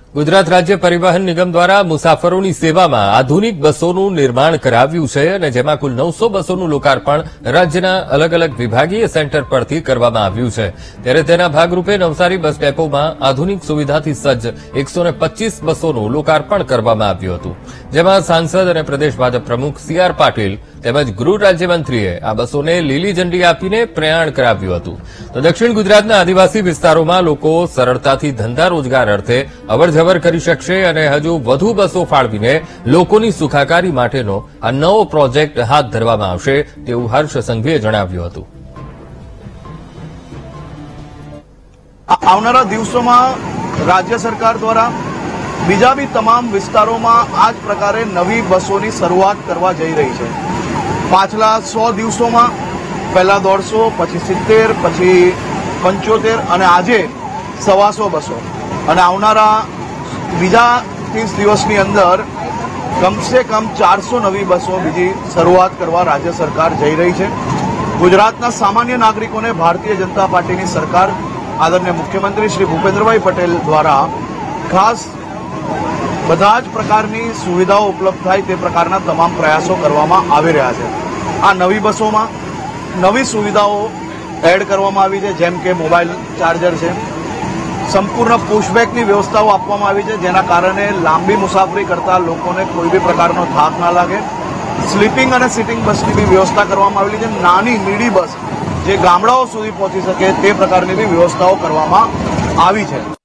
ગુજરાત રાજ્ય પરિવહન નિગમ દ્વારા મુસાફરોની સેવામાં આધુનિક બસોનું નિર્માણ કરાવ્યું છે અને જેમાં કુલ 900 બસોનું લોકાર્પણ રાજ્યના અલગ અલગ વિભાગીય સેન્ટર પરથી કરવામાં આવ્યું છે। ત્યારે તેના ભાગરૂપે નવસારી બસ ડેપોમાં આધુનિક સુવિધાથી સજ્જ 125 બસોનું લોકાર્પણ કરવામાં આવ્યું હતું, જેમાં સાંસદ અને પ્રદેશ ભાજપ પ્રમુખ સી.આર. પાટીલ તેમજ ગૃહ રાજ્યમંત્રીએ આ બસોને લીલી ઝંડી આપીને પ્રયાણ કરાવ્યું હતું। તો દક્ષિણ ગુજરાતના આદિવાસી વિસ્તારોમાં લોકો સરળતાથી ધંધા રોજગાર અર્થે અવરજવર કરી શકશે અને હજુ વધુ બસો ફાળવીને લોકોની સુખાકારી માટેનો આ નવો પ્રોજેક્ટ હાથ ધરવામાં આવશે તેવું હર્ષ સંઘવીએ જણાવ્યું હતું। આવનારા દિવસોમાં રાજ્ય સરકાર દ્વારા બીજા બી તમામ વિસ્તારોમાં આ જ પ્રકારે નવી બસોની શરૂઆત કરવા જઈ રહી છે। પાછલા 100 દિવસોમાં પહેલા 150, પછી 70, પછી 75 અને આજે 125 બસો અને આવનારા બીજા 30 દિવસની અંદર કમસે કમ 400 નવી બસો બીજી શરૂઆત કરવા રાજ્ય સરકાર જઈ રહી છે। ગુજરાતના સામાન્ય નાગરિકોને ભારતીય જનતા પાર્ટીની સરકાર આદરણીય મુખ્યમંત્રી શ્રી ભૂપેન્દ્રભાઈ પટેલ દ્વારા ખાસ બધા જ પ્રકારની સુવિધાઓ ઉપલબ્ધ થાય તે પ્રકારના તમામ પ્રયાસો કરવામાં આવી રહ્યા છે। આ નવી બસોમાં નવી સુવિધાઓ એડ કરવામાં આવી છે, જેમ કે મોબાઈલ ચાર્જર છે, સંપૂર્ણ પુશબેકની વ્યવસ્થાઓ આપવામાં આવી છે, જેના કારણે લાંબી મુસાફરી કરતા લોકોને કોઈ બી પ્રકારનો થાક ના લાગે। સ્લીપિંગ અને સિટિંગ બસની બી વ્યવસ્થા કરવામાં આવેલી છે। નાની મીડી બસ જે ગામડાઓ સુધી પહોંચી શકે તે પ્રકારની બી વ્યવસ્થાઓ કરવામાં આવી છે।